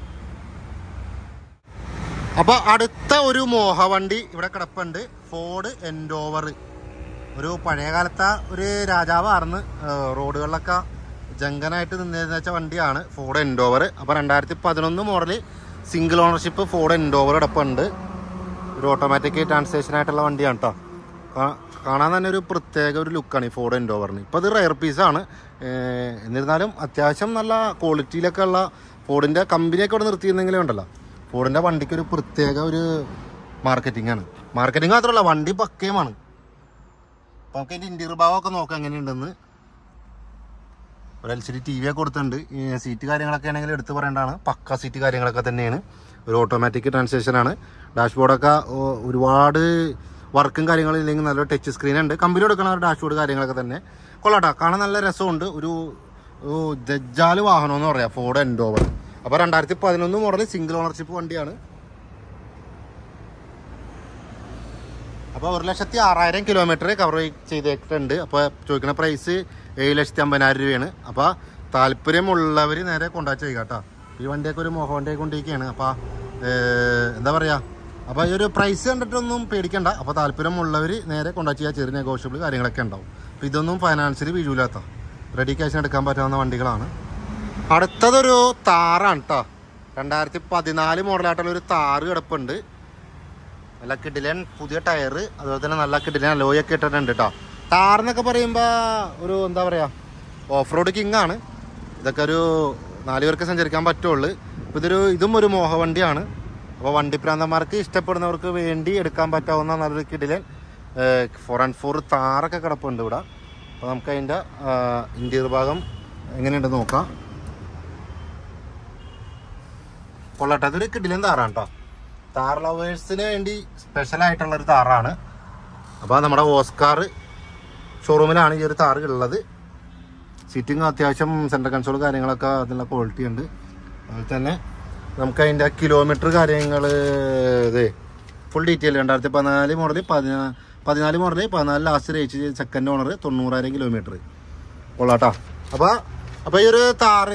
അപ്പോൾ അടുത്ത ഒരു മോഹവണ്ടി ഇവിടെ കിടപ്പുണ്ട്. Ford Endeavour. ഒരു പഴയകാലത്തെ ഒരു രാജാവാർന്ന് റോഡുകളിലൊക്കെ ജങ്കനായിട്ട് നിന്നിരുന്ന വെച്ച വണ്ടിയാണ് ഫോർഡ് എൻഡോവർ. അപ്പോൾ 2011 model single ownership Ford Endeavour കിടപ്പുണ്ട്. ഒരു ഓട്ടോമാറ്റിക് ട്രാൻസ്ലേഷൻ ആയിട്ടുള്ള വണ്ടിയാണ് കേട്ടോ. കാണാൻ തന്നെ ഒരു പ്രത്യേക ഒരു ലുക്കാണ് ഈ ഫോർഡ് എൻഡോവറിന്. ഇപ്പോൾ ഇത് റയർ പീസാണ്. എന്നിരുന്നാലും അത്യാവശ്യം നല്ല ക്വാളിറ്റിയിലൊക്കെ ഉള്ള ഫോർഡിൻ്റെ കമ്പനിയൊക്കെ ഇവിടെ നിർത്തിയിരുന്നെങ്കിലും ഉണ്ടല്ലോ, ഫോർഡിൻ്റെ വണ്ടിക്ക് ഒരു പ്രത്യേക ഒരു മാർക്കറ്റിംഗ് ആണ്. മാർക്കറ്റിംഗ് മാത്രമല്ല, വണ്ടി പക്കയുമാണ്. അപ്പോൾ നമുക്ക് അതിൻ്റെ ഇൻറ്റീരിയർ ഭാഗമൊക്കെ നോക്കാം എങ്ങനെയുണ്ടെന്ന്. ഒരു LCD TV ഒക്കെ കൊടുത്തിട്ടുണ്ട്. സീറ്റ് കാര്യങ്ങളൊക്കെ ആണെങ്കിൽ എടുത്ത് പറയേണ്ടതാണ്. പക്ക സീറ്റ് കാര്യങ്ങളൊക്കെ തന്നെയാണ്. ഒരു ഓട്ടോമാറ്റിക് ട്രാൻസ്ലേഷനാണ്. ഡാഷ്ബോർഡൊക്കെ ഒരുപാട് വർക്കും കാര്യങ്ങളും ഇല്ലെങ്കിൽ നല്ലൊരു ടച്ച് സ്ക്രീൻ ഉണ്ട്. കമ്പനി കൊടുക്കുന്ന ഒരു ഡാഷ്ബോർഡ് കാര്യങ്ങളൊക്കെ തന്നെ കൊള്ളാട്ടോ. കാണാൻ നല്ല രസമുണ്ട്. ഒരു ദജ്ജാല് വാഹനം എന്ന് പറയാം ഫോർഡ് എൻഡോവർ. അപ്പോൾ 2011 മോഡൽ സിംഗിൾ ഓണർഷിപ്പ് വണ്ടിയാണ്. അപ്പോൾ 1,06,000 കിലോമീറ്റർ കവർ ചെയ്തിട്ടുണ്ട്. അപ്പോൾ ചോദിക്കുന്ന പ്രൈസ് 7,50,000 രൂപയാണ്. അപ്പോൾ താല്പര്യമുള്ളവർ നേരെ കോൺടാക്ട് ചെയ്യുക കേട്ടോ. ഈ വണ്ടിയൊക്കെ ഒരു മോഹവണ്ടിയൊക്കെ കൊണ്ടിരിക്കുകയാണ്. അപ്പോൾ എന്താ പറയുക, അപ്പോൾ ഈ ഒരു പ്രൈസ് കണ്ടിട്ടൊന്നും പേടിക്കണ്ട. അപ്പോൾ താല്പര്യമുള്ളവർ നേരെ കോൺടാക്ട് ചെയ്യുക. ചെറിയ നെഗോഷ്യബിൾ കാര്യങ്ങളൊക്കെ ഉണ്ടാവും. അപ്പോൾ ഇതൊന്നും ഫൈനാൻഷ്യലി വീഴൂലാത്ത റെഡി ക്യാഷിന് എടുക്കാൻ പറ്റാവുന്ന വണ്ടികളാണ്. അടുത്തതൊരു താറാണ് കേട്ടോ. 2014 മോഡലായിട്ടുള്ള ഒരു താറ് കിടപ്പുണ്ട്. നല്ല കിടിലൻ പുതിയ ടയർ, അതുപോലെ തന്നെ നല്ല കിടിലൻ അലോയൊക്കെ ഇട്ടിട്ടുണ്ട് കേട്ടോ. താറെന്നൊക്കെ പറയുമ്പോൾ ഒരു എന്താ പറയുക, ഓഫ് റോഡ് കിങ് ആണ്. ഇതൊക്കെ ഒരു 4 പേർക്ക് സഞ്ചരിക്കാൻ പറ്റുള്ളൂ. അപ്പോൾ ഇതും ഒരു മോഹവണ്ടിയാണ്. അപ്പോൾ വണ്ടിപ്രാന്തന്മാർക്ക് ഇഷ്ടപ്പെടുന്നവർക്ക് വേണ്ടി എടുക്കാൻ പറ്റാവുന്ന നല്ലൊരു കിടിലൻ 4x4 താറൊക്കെ കിടപ്പുണ്ട് ഇവിടെ. അപ്പോൾ നമുക്ക് അതിൻ്റെ ഇൻറ്റീരിയർ ഭാഗം എങ്ങനെയുണ്ടെന്ന് നോക്കാം. കൊള്ളട്ടെ, അതൊരു കിടിലൻ താറാണ് കേട്ടോ. താർ ലവേഴ്സിന് വേണ്ടി സ്പെഷ്യലായിട്ടുള്ളൊരു താറാണ്. അപ്പോൾ നമ്മുടെ ഓസ്കാർ ഷോറൂമിലാണ് ഈ ഒരു താറ് ഉള്ളത്. സീറ്റിംഗ് അത്യാവശ്യം സെൻട്രൽ കൺസോൾ കാര്യങ്ങളൊക്കെ അതിനുള്ള ക്വാളിറ്റി ഉണ്ട്. അതുപോലെ തന്നെ നമുക്ക് അതിൻ്റെ കിലോമീറ്റർ കാര്യങ്ങൾ ഇത് full detail 2014 model 14 model 14 last റേച്ച് സെക്കൻഡ് ഓണർ 90,000 കിലോമീറ്റർ കൊള്ളാട്ടോ. അപ്പോൾ ഈ ഒരു താറ്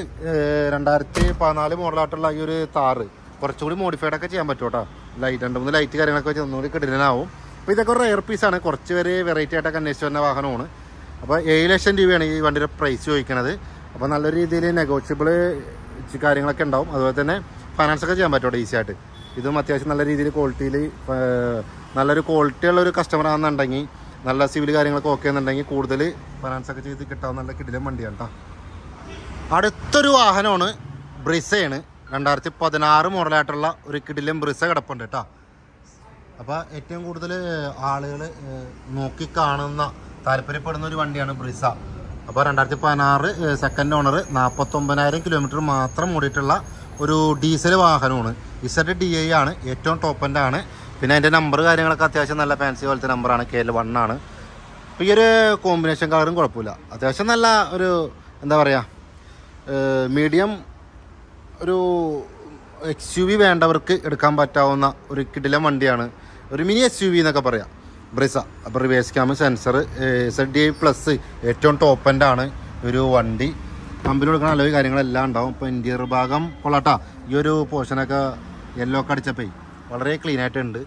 2014 മോഡലായിട്ടുള്ള ഈ ഒരു താറ് കുറച്ചുകൂടി മോഡിഫൈഡ് ഒക്കെ ചെയ്യാൻ പറ്റും കേട്ടോ. ലൈറ്റ് 2-3 ലൈറ്റ് കാര്യങ്ങളൊക്കെ വെച്ച് ഒന്നുകൂടി കിടലനാവും. അപ്പോൾ ഇതൊക്കെ ഒരു റെയർ പീസാണ്, കുറച്ച് പേര് വെറൈറ്റി ആയിട്ടൊക്കെ അന്വേഷിച്ച് വരുന്ന വാഹനമാണ്. അപ്പോൾ 7 ലക്ഷം രൂപയാണ് ഈ വണ്ടിയുടെ പ്രൈസ് ചോദിക്കുന്നത്. അപ്പോൾ നല്ല രീതിയിൽ നെഗോഷ്യബിൾ കാര്യങ്ങളൊക്കെ ഉണ്ടാവും. അതുപോലെ തന്നെ ഫൈനാൻസ് ഒക്കെ ചെയ്യാൻ പറ്റും ഈസി ആയിട്ട്. ഇതും അത്യാവശ്യം നല്ല രീതിയിൽ ക്വാളിറ്റിയിൽ നല്ലൊരു ക്വാളിറ്റി ഉള്ളൊരു കസ്റ്റമർ ആണെന്നുണ്ടെങ്കിൽ, നല്ല സിവിൽ കാര്യങ്ങളൊക്കെ ഓക്കെ എന്നുണ്ടെങ്കിൽ കൂടുതൽ ഫൈനാൻസ് ഒക്കെ ചെയ്ത് കിട്ടാവുന്ന നല്ല കിടിലൻ വണ്ടിയാണ് കേട്ടോ. അടുത്തൊരു വാഹനമാണ് ബ്രിസയാണ്. 2016 മോഡലായിട്ടുള്ള ഒരു കിടിലൻ ബ്രിസ കിടപ്പുണ്ട് കേട്ടോ. അപ്പോൾ ഏറ്റവും കൂടുതൽ ആളുകൾ നോക്കിക്കാണുന്ന താല്പര്യപ്പെടുന്ന ഒരു വണ്ടിയാണ് ബ്രിസ. അപ്പോൾ 2016 സെക്കൻഡ് ഓണർ 49,000 കിലോമീറ്റർ മാത്രം ഓടിയിട്ടുള്ള ഒരു ഡീസൽ വാഹനമാണ്. USEDCAR ആണ്, ഏറ്റവും ടോപ്പ് എൻഡ് ആണ്. പിന്നെ അതിൻ്റെ നമ്പർ കാര്യങ്ങളൊക്കെ അത്യാവശ്യം നല്ല ഫാൻസി പോലത്തെ നമ്പറാണ്, KL1 ആണ്. അപ്പോൾ ഈ ഒരു കോമ്പിനേഷൻ കളറും കുഴപ്പമില്ല, അത്യാവശ്യം നല്ല ഒരു എന്താ പറയുക മീഡിയം ഒരു XUV വേണ്ടവർക്ക് എടുക്കാൻ പറ്റാവുന്ന ഒരു കിടിലൻ വണ്ടിയാണ്. ഒരു മിനി SUV എന്നൊക്കെ പറയാം ബ്രിസ. അപ്പോൾ റിവേഴ്സ് ക്യാമ സെൻസർ USEDCAR+ ഏറ്റവും ടോപ്പ് എൻഡ് ആണ് ഒരു വണ്ടി. കമ്പനി കൊടുക്കുന്ന അലോയ് കാര്യങ്ങളെല്ലാം ഉണ്ടാവും. ഇപ്പോൾ ഇൻറ്റീരിയർ ഭാഗം കൊള്ളാട്ടാ. ഈ ഒരു പോർഷനൊക്കെ യെല്ലോ ഒക്കെ അടിച്ചപ്പോൾ വളരെ ക്ലീൻ ആയിട്ടുണ്ട്.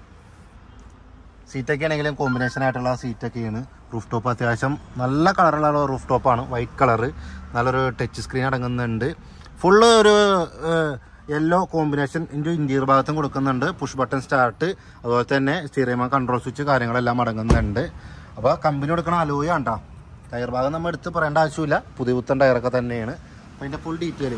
സീറ്റൊക്കെ ആണെങ്കിലും കോമ്പിനേഷൻ ആയിട്ടുള്ള സീറ്റൊക്കെയാണ്. റൂഫ് ടോപ്പ് അത്യാവശ്യം നല്ല കളറുള്ള റൂഫ് ടോപ്പാണ്, വൈറ്റ് കളറ്. നല്ലൊരു ടച്ച് സ്ക്രീൻ അടങ്ങുന്നുണ്ട്. ഫുള്ള് ഒരു യെല്ലോ കോമ്പിനേഷൻ ഇൻറ്റീരിയർ ഭാഗത്തും കൊടുക്കുന്നുണ്ട്. പുഷ് ബട്ടൺ സ്റ്റാർട്ട്, അതുപോലെ തന്നെ സ്റ്റീറിംഗ് കൺട്രോൾ സ്വിച്ച് കാര്യങ്ങളെല്ലാം അടങ്ങുന്നുണ്ട്. അപ്പോൾ കമ്പനി കൊടുക്കണ അലോയ് ആണ് കേട്ടോ. ടയർ ഭാഗം നമ്മൾ എടുത്ത് പറയേണ്ട ആവശ്യമില്ല, പുതിയ പുത്തൻ ടയറൊക്കെ തന്നെയാണ്. അപ്പോൾ ഇതിൻ്റെ full detail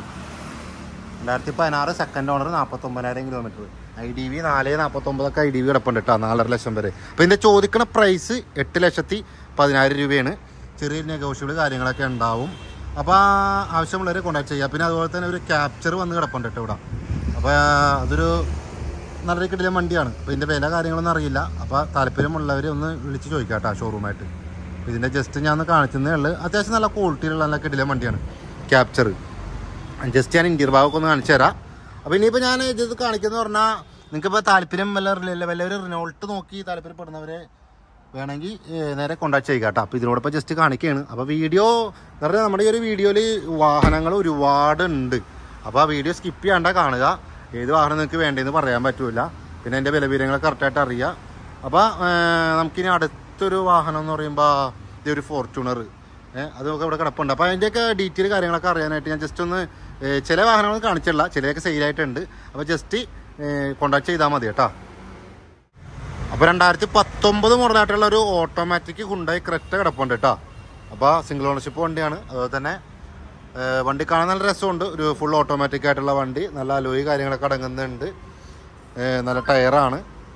2016 second owner 49,000 kilometre. IDV 449 IDV കിടപ്പുണ്ട് കേട്ടോ, 4.5 ലക്ഷം വരെ. അപ്പോൾ ഇതിൻ്റെ ചോദിക്കുന്ന പ്രൈസ് 8,10,000 രൂപയാണ്. ചെറിയ നെഗോഷ്യബിൾ കാര്യങ്ങളൊക്കെ ഉണ്ടാവും. അപ്പോൾ ആവശ്യമുള്ളവരെ കോൺടാക്ട് ചെയ്യുക. പിന്നെ അതുപോലെ തന്നെ ഒരു ക്യാപ്ചർ വന്ന് കിടപ്പുണ്ട് കേട്ടോ ഇവിടെ. അപ്പോൾ അതൊരു നല്ല കിടിലൻ വണ്ടിയാണ്. അപ്പോൾ ഇതിൻ്റെ വില കാര്യങ്ങളൊന്നും അറിയില്ല. അപ്പോൾ താല്പര്യമുള്ളവർ ഒന്ന് വിളിച്ച് ചോദിക്കാം കേട്ടോ ഷോറൂമായിട്ട്. ഇതിൻ്റെ ജസ്റ്റ് ഞാൻ ഒന്ന് കാണിച്ചതേ ഉള്ളൂ. അത്യാവശ്യം നല്ല ക്വാളിറ്റിയിലുള്ള നല്ല കിടിലൻ വണ്ടിയാണ് ക്യാപ്ചർ. ജസ്റ്റ് ഞാൻ ഇൻറ്റീരിയർ ഭാഗമൊക്കെ ഒന്ന് കാണിച്ചു തരാം. അപ്പോൾ ഇനിയിപ്പോൾ ഞാൻ ഇത് കാണിക്കുന്നത് പറഞ്ഞാൽ നിങ്ങൾക്കിപ്പോൾ താല്പര്യം വല്ലൊരു റിനോൾട്ട് നോക്കി താല്പര്യപ്പെടുന്നവരെ വേണമെങ്കിൽ നേരെ കോൺടാക്ട് ചെയ്യുക കേട്ടോ. അപ്പോൾ ഇതിനോടൊപ്പം ജസ്റ്റ് കാണിക്കുകയാണ്. അപ്പോൾ വീഡിയോ എന്ന് പറഞ്ഞാൽ നമ്മുടെ ഈ ഒരു വീഡിയോയിൽ വാഹനങ്ങൾ ഒരുപാടുണ്ട്. അപ്പോൾ ആ വീഡിയോ സ്കിപ്പ് ചെയ്യാണ്ട കാണുക. ഏത് വാഹനം നിങ്ങൾക്ക് വേണ്ടതെന്ന് പറയാൻ പറ്റില്ല. പിന്നെ എൻ്റെ വിലവിവരങ്ങൾ കറക്റ്റായിട്ട് അറിയാം. അപ്പോൾ നമുക്കിനി അടുത്തൊരു വാഹനം എന്ന് പറയുമ്പോൾ ഇതൊരു ഫോർച്യൂണർ, അതൊക്കെ ഇവിടെ കിടപ്പുണ്ട്. അപ്പോൾ അതിൻ്റെയൊക്കെ ഡീറ്റെയിൽ കാര്യങ്ങളൊക്കെ അറിയാനായിട്ട് ഞാൻ ജസ്റ്റ് ഒന്ന് ചില വാഹനങ്ങൾ കാണിച്ചില്ല, ചിലതൊക്കെ സെയിലായിട്ടുണ്ട്. അപ്പോൾ ജസ്റ്റ് കോൺടാക്ട് ചെയ്താൽ മതി കേട്ടോ. അപ്പോൾ 2019 മോഡലായിട്ടുള്ള ഒരു ഓട്ടോമാറ്റിക് ഹുണ്ടായി ക്രെറ്റ കിടപ്പുണ്ട് കേട്ടോ. അപ്പോൾ സിംഗിൾ ഓണർഷിപ്പ് വണ്ടിയാണ്. അതുപോലെ തന്നെ വണ്ടി കാണാൻ നല്ല രസമുണ്ട്. ഒരു ഫുൾ ഓട്ടോമാറ്റിക് ആയിട്ടുള്ള വണ്ടി, നല്ല അലോയ് കാര്യങ്ങളൊക്കെ അടങ്ങുന്നുണ്ട്. നല്ല ടയറാണ്,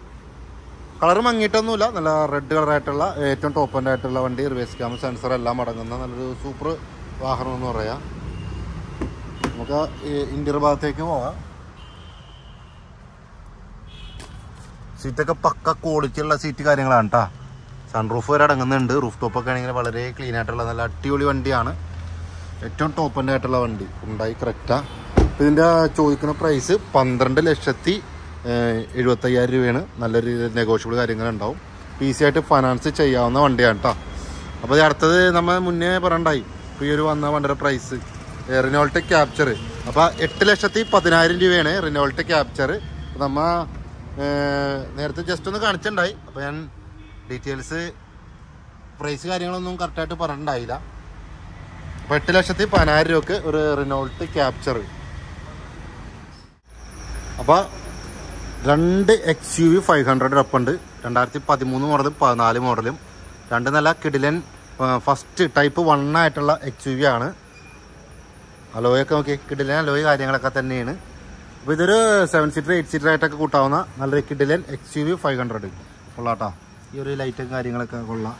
കളർ മങ്ങിയിട്ടൊന്നുമില്ല, നല്ല റെഡ് കളറായിട്ടുള്ള ഏറ്റവും ടോപ്പ് എൻഡ് ആയിട്ടുള്ള വണ്ടി. റിവേഴ്സ് ക്യാമറ സെൻസർ എല്ലാം അടങ്ങുന്ന നല്ലൊരു സൂപ്പർ വാഹനം എന്ന് പറയാം. നമുക്ക് ഇൻറ്റീരിയർ ഭാഗത്തേക്ക് പോകാം. സീറ്റൊക്കെ പക്ക ക്വാളിറ്റി ഉള്ള സീറ്റ് കാര്യങ്ങളാണ് കേട്ടോ. സൺറൂഫ് വരെ അടങ്ങുന്നുണ്ട്. റൂഫ് ടോപ്പൊക്കെ ആണെങ്കിൽ വളരെ ക്ലീൻ ആയിട്ടുള്ള നല്ല അടിപൊളി വണ്ടിയാണ്. ഏറ്റവും ടോപ്പ് എൻഡ് ആയിട്ടുള്ള വണ്ടി ഹുണ്ടായി ക്രെറ്റ. ഇതിൻ്റെ ചോദിക്കുന്ന പ്രൈസ് 12,70,000 രൂപയാണ്. നല്ലൊരു നെഗോഷ്യബിൾ കാര്യങ്ങളുണ്ടാവും. ഈസി ആയിട്ട് ഫൈനാൻസ് ചെയ്യാവുന്ന വണ്ടിയാണ് കേട്ടോ. അപ്പോൾ അടുത്തത് നമ്മൾ മുന്നേ പറയണ്ടായി. ഇപ്പോൾ ഈ ഒരു വന്ന വണ്ടിയുടെ പ്രൈസ് റിനോൾട്ട് ക്യാപ്ചർ. അപ്പോൾ 8,10,000 രൂപയാണ് റിനോൾട്ട് ക്യാപ്ചർ. അപ്പോൾ നമ്മൾ നേരത്തെ ജസ്റ്റ് ഒന്ന് കാണിച്ചിട്ടുണ്ടായി. അപ്പോൾ ഞാൻ ഡീറ്റെയിൽസ് പ്രൈസ് കാര്യങ്ങളൊന്നും കറക്റ്റായിട്ട് പറഞ്ഞിട്ടുണ്ടായില്ല. അപ്പോൾ 8,10,000 രൂപക്ക് ഒരു റിനോൾട്ട് ക്യാപ്ചർ. അപ്പോൾ 2 XUV 500 ഒപ്പുണ്ട്. 2013 മോഡലും 14 മോഡലും. രണ്ട് നല്ല കിടിലൻ ഫസ്റ്റ് ടൈപ്പ് 1 ആയിട്ടുള്ള XUV ആണ്. അലോയൊക്കെ നോക്കി കിടിലൻ അലോയ് കാര്യങ്ങളൊക്കെ തന്നെയാണ്. അപ്പോൾ ഇതൊരു 7 സീറ്റർ 8 സീറ്റർ ആയിട്ടൊക്കെ കൂട്ടാവുന്ന നല്ലൊരു കിടിലൻ XUV 500 കൊള്ളാട്ടോ. ഈ ഒരു ലൈറ്റും കാര്യങ്ങളൊക്കെ കൊള്ളാം.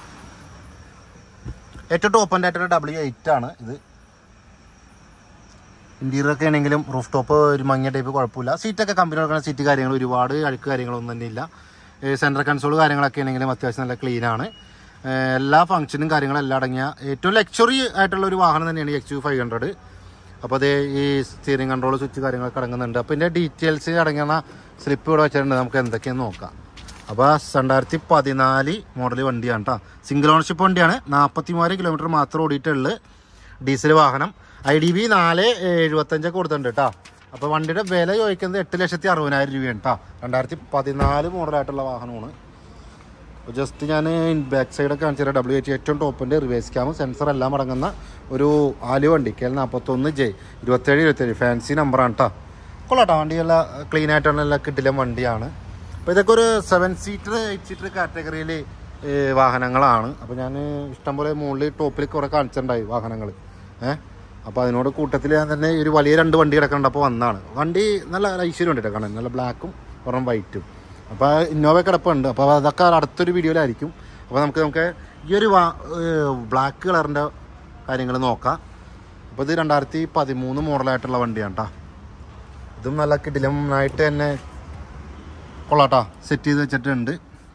ഏറ്റവും ടോപ്പ് എൻഡ് ആയിട്ടുള്ള W8 ആണ് ഇത്. ഇൻറ്റീരിയറൊക്കെ ആണെങ്കിലും റൂഫ് ടോപ്പ് ഒരു മങ്ങിയ ടൈപ്പ് കുഴപ്പമില്ല. സീറ്റൊക്കെ കമ്പനി കൊടുക്കുന്ന സീറ്റ് കാര്യങ്ങൾ ഒരുപാട് അഴുക്ക് കാര്യങ്ങളൊന്നും തന്നെ ഇല്ല. സെൻട്രൽ കൺസോൾ കാര്യങ്ങളൊക്കെ ആണെങ്കിലും അത്യാവശ്യം നല്ല ക്ലീനാണ്. എല്ലാ ഫംഗ്ഷനും കാര്യങ്ങളെല്ലാം അടങ്ങിയ ഏറ്റവും ലക്ഷറി ആയിട്ടുള്ള ഒരു വാഹനം തന്നെയാണ് ഈ XUV500. അപ്പോൾ അത് ഈ സ്റ്റിയറിംഗ് കൺട്രോൾ സ്വിച്ച് കാര്യങ്ങളൊക്കെ അടങ്ങുന്നുണ്ട്. അപ്പോൾ ഇതിൻ്റെ ഡീറ്റെയിൽസ് അടങ്ങുന്ന സ്ലിപ്പ് ഇവിടെ വെച്ചിട്ടുണ്ട്. നമുക്ക് എന്തൊക്കെയാണെന്ന് നോക്കാം. അപ്പോൾ 2014 മോഡൽ വണ്ടിയാണ് കേട്ടോ. സിംഗിൾ ഓണർഷിപ്പ് വണ്ടിയാണ്. 43 കിലോമീറ്റർ മാത്രം ഓടിയിട്ടുള്ളൂ. ഡീസൽ വാഹനം. IDV 475 കൊടുത്തിട്ടുണ്ട് കേട്ടോ. അപ്പോൾ വണ്ടിയുടെ വില ചോദിക്കുന്നത് 8,60,000 രൂപയാണ് കേട്ടോ. 2014 മോഡലായിട്ടുള്ള വാഹനമാണ്. അപ്പോൾ ജസ്റ്റ് ഞാൻ ബാക്ക് സൈഡൊക്കെ കാണിച്ചു തരാം. WH ഏറ്റവും ടോപ്പിൻ്റെ റിവേഴ്സ് ക്യാമ് സെൻസർ എല്ലാം അടങ്ങുന്ന ഒരു ആലു വണ്ടി. KL41J 2727 ഫാൻസി നമ്പറാണ് കേട്ടോ. കൊള്ളാട്ടോ, വണ്ടിയെല്ലാം ക്ലീൻ ആയിട്ടുള്ള എല്ലാം കിട്ടില്ല വണ്ടിയാണ്. അപ്പോൾ ഇതൊക്കെ ഒരു 7 സീറ്റർ 8 സീറ്റർ കാറ്റഗറിയിൽ വാഹനങ്ങളാണ്. അപ്പോൾ ഞാൻ ഇഷ്ടംപോലെ മുകളിൽ ടോപ്പിൽ കുറേ കാണിച്ചിട്ടുണ്ടായി വാഹനങ്ങൾ. അപ്പോൾ അതിനോട് കൂട്ടത്തിൽ ഞാൻ തന്നെ ഒരു വലിയ 2 വണ്ടി കിടക്കുന്നുണ്ട്. അപ്പോൾ വന്നാണ് വണ്ടി നല്ല ഐശ്വര്യം ഉണ്ട് കാണാൻ. നല്ല ബ്ലാക്കും ഒരെണ്ണം വൈറ്റും. അപ്പോൾ ഇന്നോവ കിടപ്പുണ്ട്. അപ്പോൾ അതൊക്കെ അടുത്തൊരു വീഡിയോയിലായിരിക്കും. അപ്പോൾ നമുക്ക് ഈ ഒരു ബ്ലാക്ക് കളറിൻ്റെ കാര്യങ്ങൾ നോക്കാം. അപ്പോൾ ഇത് 2013 മോഡലായിട്ടുള്ള വണ്ടിയാണ് കേട്ടോ. ഇതും നല്ല കിടിലമായിട്ട് തന്നെ കൊള്ളാട്ടോ, സെറ്റ് ചെയ്ത് വെച്ചിട്ടുണ്ട്.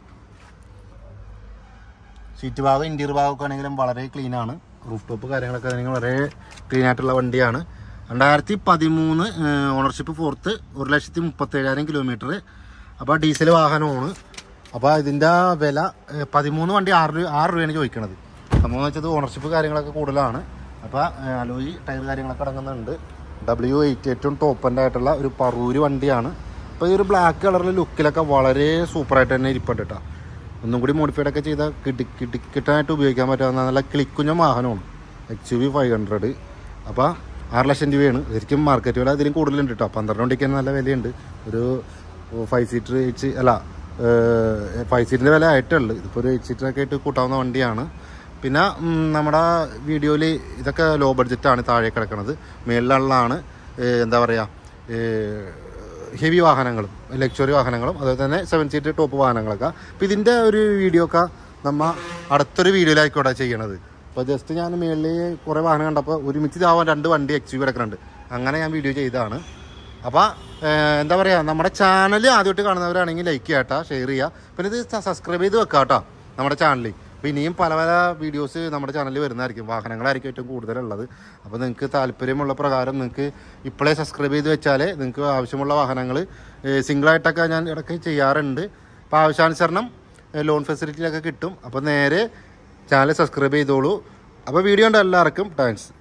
സീറ്റ് ഭാഗം ഇൻറ്റീരിയർ ഭാഗമൊക്കെ ആണെങ്കിലും വളരെ ക്ലീനാണ്. റൂഫ് ടോപ്പ് കാര്യങ്ങളൊക്കെ ആണെങ്കിലും വളരെ ക്ലീൻ ആയിട്ടുള്ള വണ്ടിയാണ്. 2013 ഓണർഷിപ്പ് 4th 1,37,000 കിലോമീറ്റർ. അപ്പോൾ ഡീസൽ വാഹനമാണ്. അപ്പോൾ ഇതിൻ്റെ വില 13 വണ്ടി 6 രൂപയാണ് ചോദിക്കണത്. സംഭവം വെച്ചത് ഓണർഷിപ്പ് കാര്യങ്ങളൊക്കെ കൂടുതലാണ്. അപ്പോൾ അലോയി ടയർ കാര്യങ്ങളൊക്കെ അടങ്ങുന്നുണ്ട്. W8 ഏറ്റവും ടോപ്പൻ്റെ ആയിട്ടുള്ള ഒരു പറൂര് വണ്ടിയാണ്. അപ്പോൾ ഈ ഒരു ബ്ലാക്ക് കളറിലെ ലുക്കിലൊക്കെ വളരെ സൂപ്പറായിട്ട് തന്നെ ഇരിപ്പുണ്ട് കേട്ടോ. ഒന്നും കൂടി മോഡിഫൈഡ് ഒക്കെ ചെയ്താൽ കിട്ടാനായിട്ട് ഉപയോഗിക്കാൻ പറ്റാവുന്ന നല്ല ക്ലിക്കുഞ്ഞ വാഹനമാണ് XUV500. അപ്പോൾ 6 ലക്ഷം രൂപയാണ്. ശരിക്കും മാർക്കറ്റ് വില അതിലും കൂടുതലുണ്ട് കേട്ടോ. 12 വണ്ടിക്ക് തന്നെ നല്ല വിലയുണ്ട്. ഒരു 5 സീറ്റർ 5 സീറ്റിൻ്റെ വില ആയിട്ടുള്ളൂ. ഇതിപ്പോൾ ഒരു 8 സീറ്ററൊക്കെ ആയിട്ട് കൂട്ടാവുന്ന വണ്ടിയാണ്. പിന്നെ നമ്മുടെ വീഡിയോയിൽ ഇതൊക്കെ ലോ ബഡ്ജറ്റാണ് താഴെ കിടക്കുന്നത്. മേളിലുള്ളതാണ് എന്താ പറയുക ഹെവി വാഹനങ്ങളും ലക്ഷറി വാഹനങ്ങളും അതുപോലെ തന്നെ 7 സീറ്റർ ടോപ്പ് വാഹനങ്ങളൊക്കെ. അപ്പോൾ ഇതിൻ്റെ ഒരു വീഡിയോ ഒക്കെ നമ്മൾ അടുത്തൊരു വീഡിയോയിലായിക്കോട്ടെ ചെയ്യണത്. അപ്പോൾ ജസ്റ്റ് ഞാൻ മേളിൽ കുറേ വാഹനം കണ്ടപ്പോൾ ഒരുമിച്ച് ഇതാവാൻ 2 വണ്ടി XUV കിടക്കുന്നുണ്ട്. അങ്ങനെ ഞാൻ വീഡിയോ ചെയ്തതാണ്. അപ്പോൾ എന്താ പറയുക, നമ്മുടെ ചാനൽ ആദ്യമായിട്ട് കാണുന്നവരാണെങ്കിൽ ലൈക്ക് ചെയ്യാം കേട്ടോ, ഷെയർ ചെയ്യുക. പിന്നെ ഇത് സബ്സ്ക്രൈബ് ചെയ്ത് വെക്കാം കേട്ടോ നമ്മുടെ ചാനലിൽ. അപ്പോൾ ഇനിയും പല പല വീഡിയോസ് നമ്മുടെ ചാനലിൽ വരുന്നതായിരിക്കും. വാഹനങ്ങളായിരിക്കും ഏറ്റവും കൂടുതലുള്ളത്. അപ്പോൾ നിങ്ങൾക്ക് താല്പര്യമുള്ള പ്രകാരം നിങ്ങൾക്ക് ഇപ്പോഴേ സബ്സ്ക്രൈബ് ചെയ്ത് വെച്ചാൽ നിങ്ങൾക്ക് ആവശ്യമുള്ള വാഹനങ്ങൾ സിംഗിളായിട്ടൊക്കെ ഞാൻ ഇടയ്ക്ക് ചെയ്യാറുണ്ട്. അപ്പോൾ ആവശ്യാനുസരണം ലോൺ ഫെസിലിറ്റിയിലൊക്കെ കിട്ടും. അപ്പോൾ നേരെ ചാനൽ സബ്സ്ക്രൈബ് ചെയ്തോളൂ. അപ്പോൾ വീഡിയോ ഉണ്ട് എല്ലാവർക്കും താങ്ക്സ്.